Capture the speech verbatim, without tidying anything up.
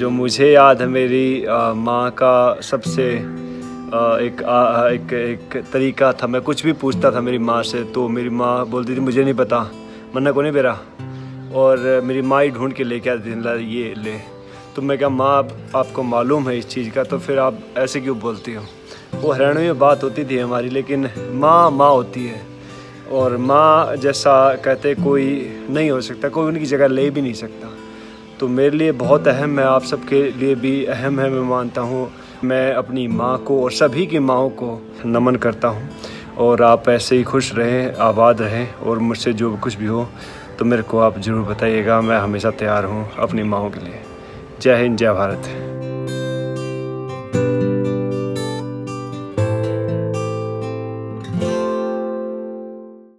जो मुझे याद है मेरी माँ का सबसे आ, एक, आ, एक एक तरीका था। मैं कुछ भी पूछता था मेरी माँ से तो मेरी माँ बोलती थी मुझे नहीं पता, मन्ना को नहीं बेरा, और मेरी माँ ही ढूंढ के लेके आती थी ये ले। तो मैं क्या माँ आप, आपको मालूम है इस चीज़ का, तो फिर आप ऐसे क्यों बोलती हो। वो हरियाणवी में बात होती थी हमारी, लेकिन माँ माँ होती है और माँ जैसा कहते कोई नहीं हो सकता, कोई उनकी जगह ले भी नहीं सकता। तो मेरे लिए बहुत अहम है, आप सबके लिए भी अहम है मैं मानता हूँ। मैं अपनी माँ को और सभी की माँओं को नमन करता हूँ और आप ऐसे ही खुश रहें, आबाद रहें, और मुझसे जो कुछ भी हो तो मेरे को आप ज़रूर बताइएगा। मैं हमेशा तैयार हूँ अपनी माँओं के लिए। जय हिंद, जय भारत।